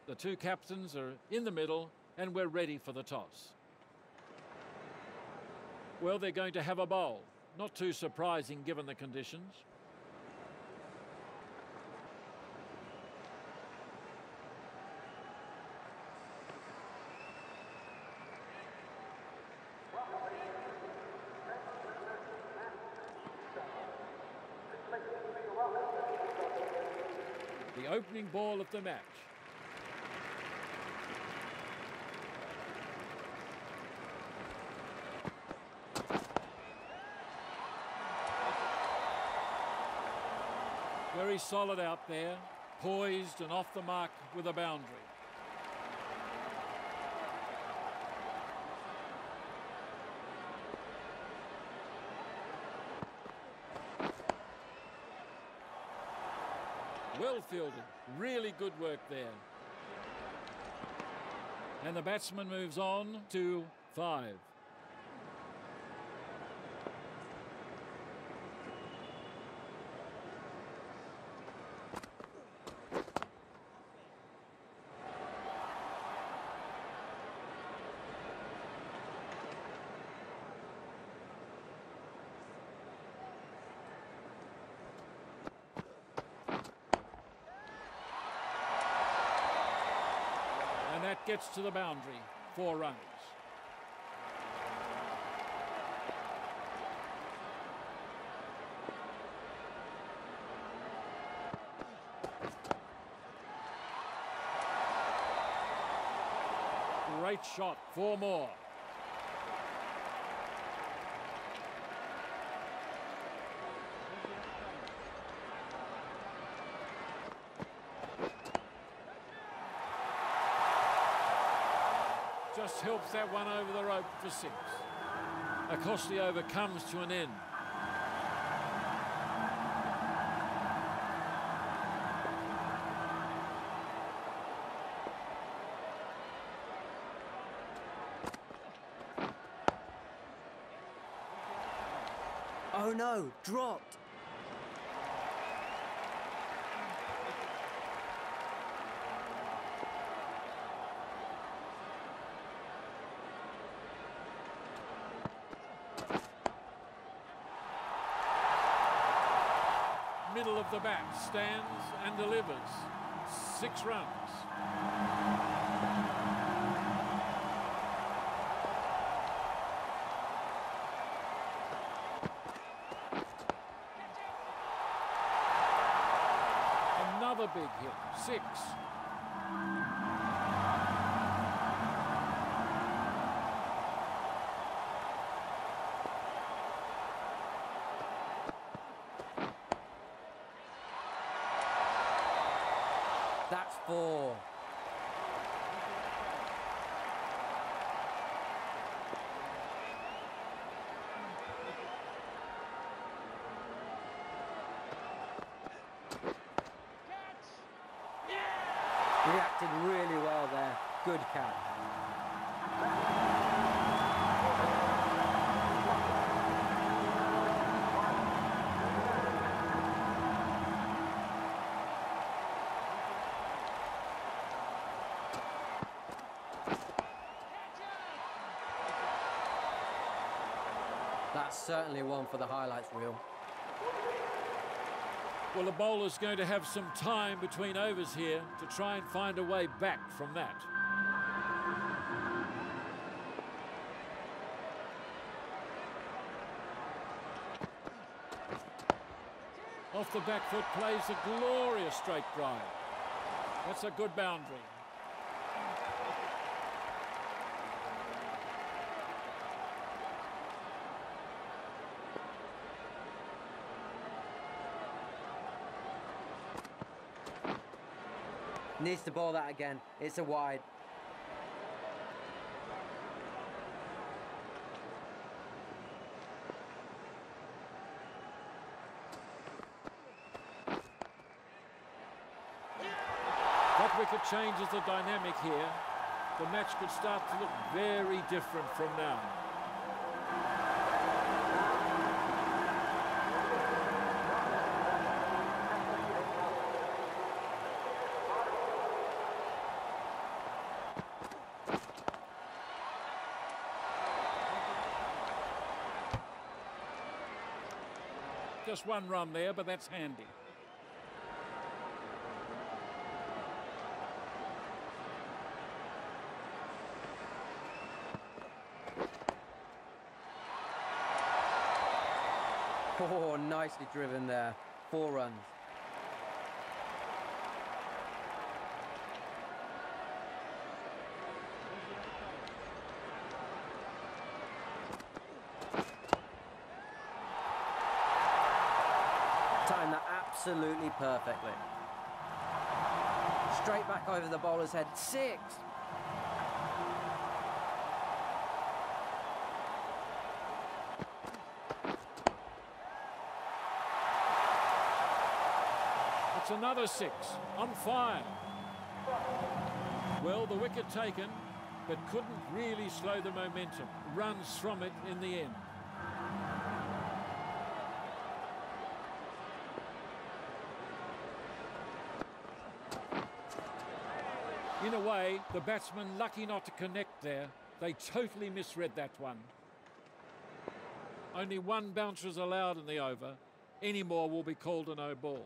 The two captains are in the middle and we're ready for the toss. Well, they're going to have a bowl. Not too surprising given the conditions. The opening ball of the match. Very solid out there, poised and off the mark with a boundary. Well fielded, really good work there. And the batsman moves on to 5. That gets to the boundary, 4 runs. Great shot, 4 more. Just helps that one over the rope for 6. A costly over comes to an end. Oh no, dropped. Middle of the bat, stands and delivers. 6 runs. Another big hit, 6. That's 4. Reacted really well there. Good catch. That's certainly one for the highlights reel. Well, the bowler's going to have some time between overs here to try and find a way back from that. Off the back foot, plays a glorious straight drive. That's a good boundary. Needs to ball that again. It's a wide. That wicket changes the dynamic here. The match could start to look very different from now. Just one run there, but that's handy. Oh, nicely driven there. 4 runs. Timed that absolutely perfectly. Straight back over the bowler's head. 6. It's another 6. On fire. Well, the wicket taken, but couldn't really slow the momentum. Runs from it in the end. In a way, the batsman lucky not to connect there. They totally misread that one. Only 1 bouncer is allowed in the over. Any more will be called a no ball.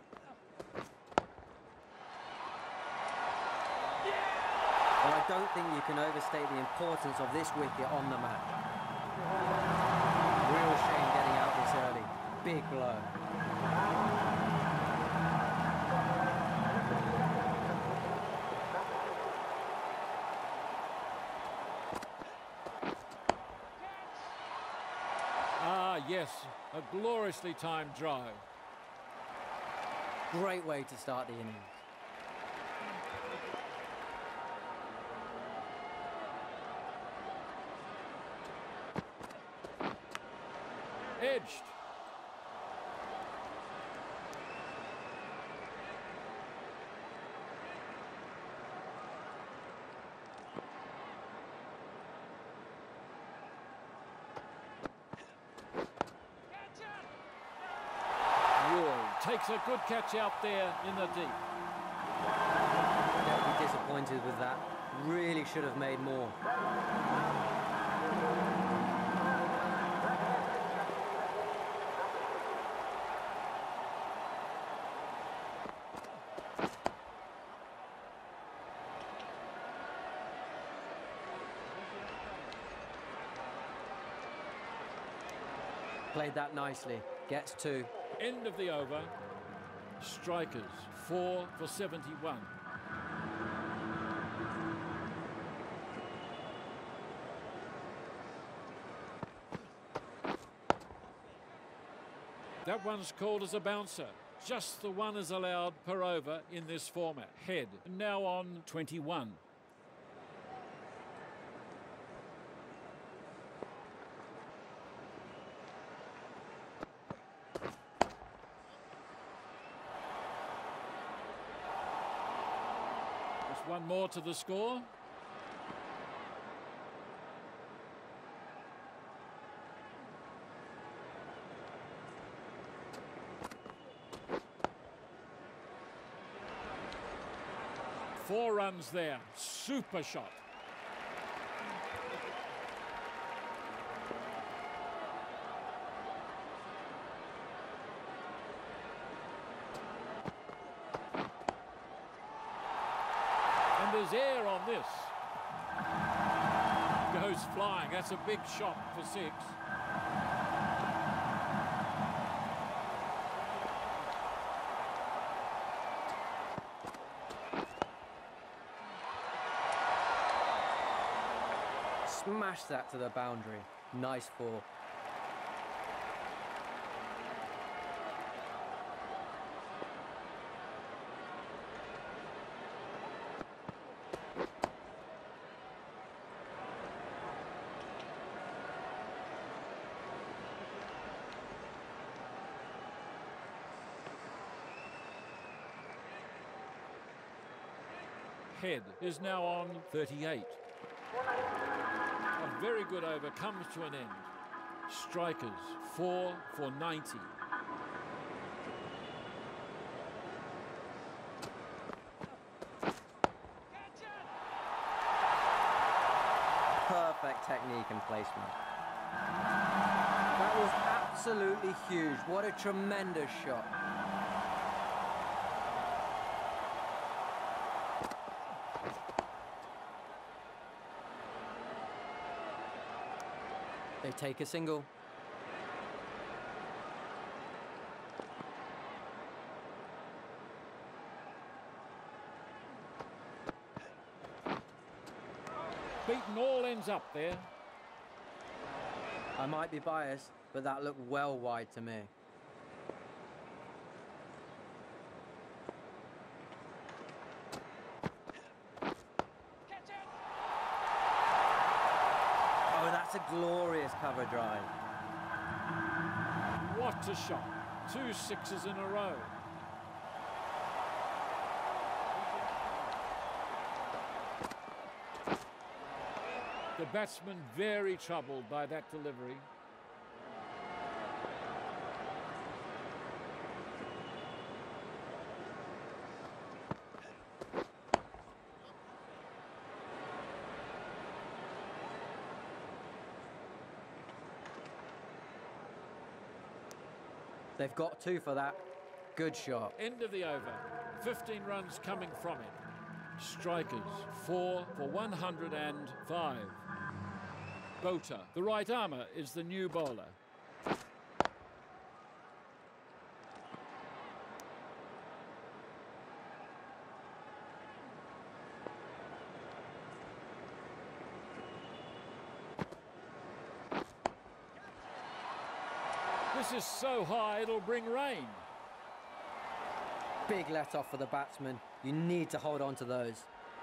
Well, I don't think you can overstate the importance of this wicket on the match. Real shame getting out this early. Big blow. Ah, yes, a gloriously timed drive. Great way to start the innings. Edged. Ward takes a good catch out there in the deep. They'll be disappointed with that. Really should have made more. Played that nicely. Gets 2. End of the over. Strikers, 4 for 71. That one's called as a bouncer. Just the one is allowed per over in this format. Head now on 21. Just one more to the score. Four runs there. Super shot. And there's air on this. Goes flying. That's a big shot for 6. Smash that to the boundary. Nice 4. Head is now on 38. A very good over comes to an end. Strikers, 4 for 90. Perfect technique and placement. That was absolutely huge. What a tremendous shot. They take a single. Beaten all ends up there. I might be biased, but that looked well wide to me. Oh, that's a glorious cover drive. What a shot. 2 sixes in a row. The batsman very troubled by that delivery. They've got 2 for that. Good shot. End of the over. 15 runs coming from it. Strikers, 4 for 105. Botha, the right armour, is the new bowler. This is so high it'll bring rain. Big let off for the batsman. You need to hold on to those.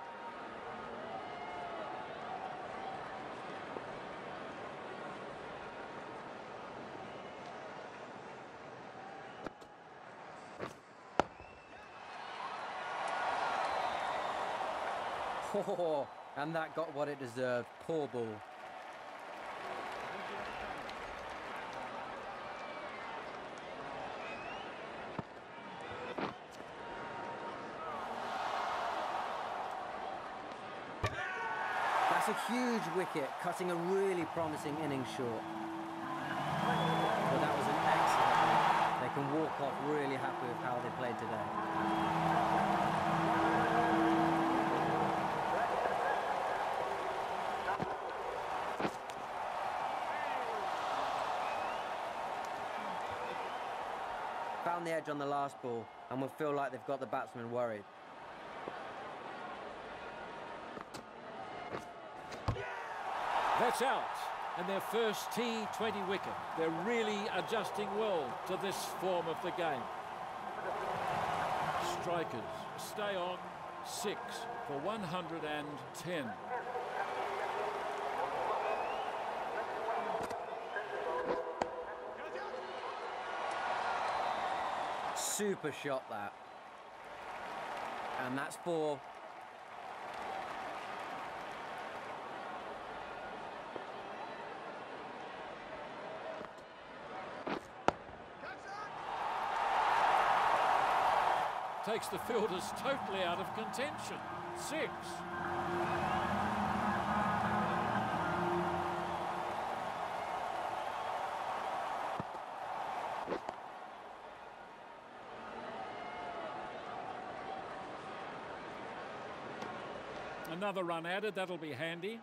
Oh, and that got what it deserved. Poor ball. That's a huge wicket, cutting a really promising innings short. But that was an excellent one. They can walk off really happy with how they played today. Found the edge on the last ball and will feel like they've got the batsman worried. That's out, and their first T20 wicket. They're really adjusting well to this form of the game. Strikers stay on, 6 for 110. Super shot that. And that's 4. Takes the fielders totally out of contention. 6. Another run added, that'll be handy.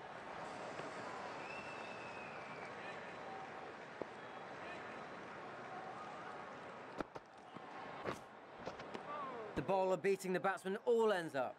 The bowler beating the batsman all ends up.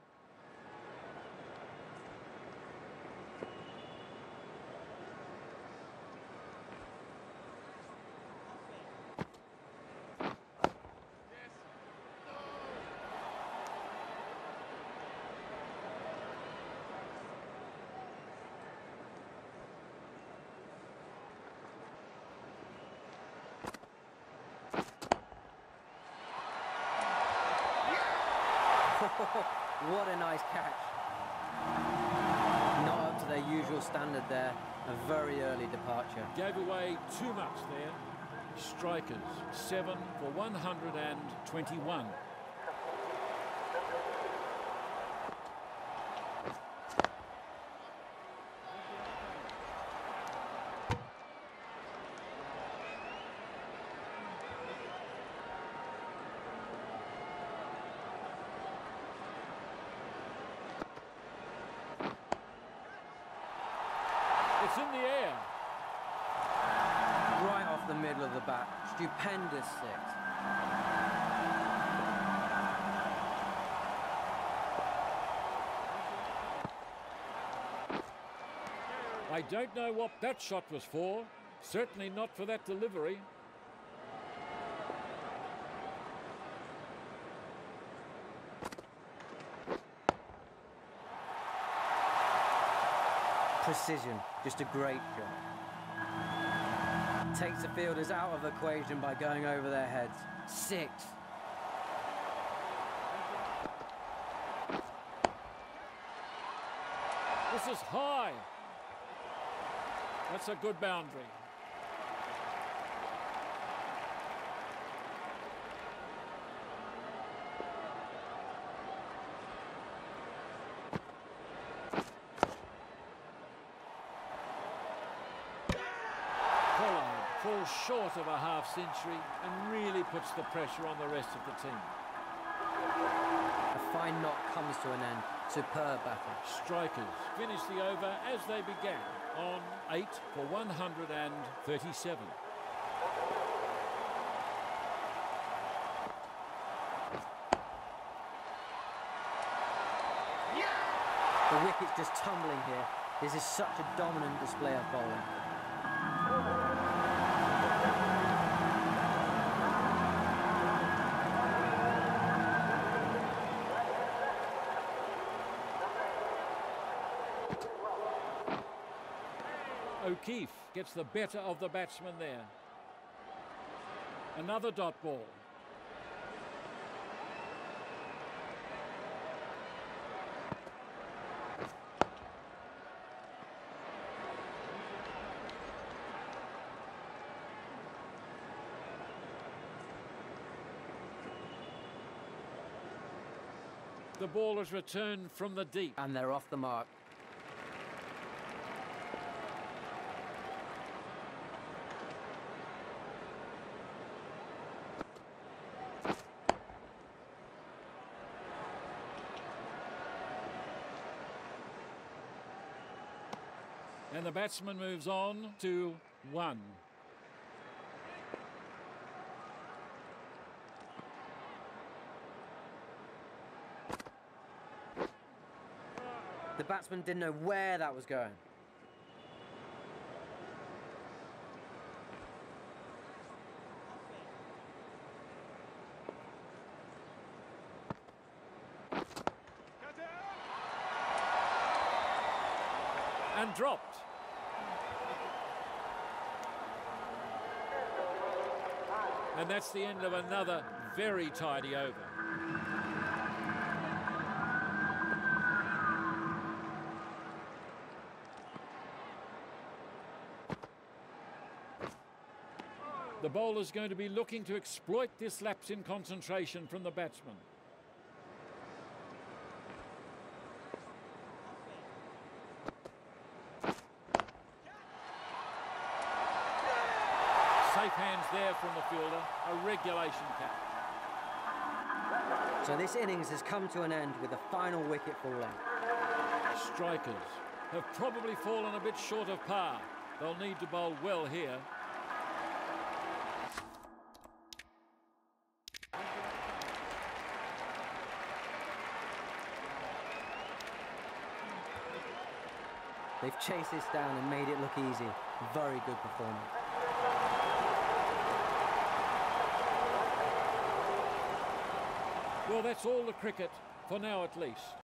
What a nice catch. Not up to their usual standard there. A very early departure. Gave away too much there. Strikers, 7 for 121. It's in the air. Right off the middle of the bat. Stupendous six. I don't know what that shot was for. Certainly not for that delivery. Precision, just a great shot. Takes the fielders out of the equation by going over their heads. Six. This is high. That's a good boundary. Pollard falls short of a half century and really puts the pressure on the rest of the team. A fine knock comes to an end. Superb batting. Strikers finish the over as they began on 8 for 137. The wicket's just tumbling here. This is such a dominant display of bowling. O'Keefe gets the better of the batsman there. Another dot ball. The ball is returned from the deep. And they're off the mark. And the batsman moves on to 1. The batsman didn't know where that was going. And dropped. And that's the end of another very tidy over. The bowler's going to be looking to exploit this lapse in concentration from the batsman. Safe hands there from the fielder, a regulation catch. So this innings has come to an end with the final wicket falling. Strikers have probably fallen a bit short of par. They'll need to bowl well here. They've chased this down and made it look easy. Very good performance. Well, that's all the cricket for now at least.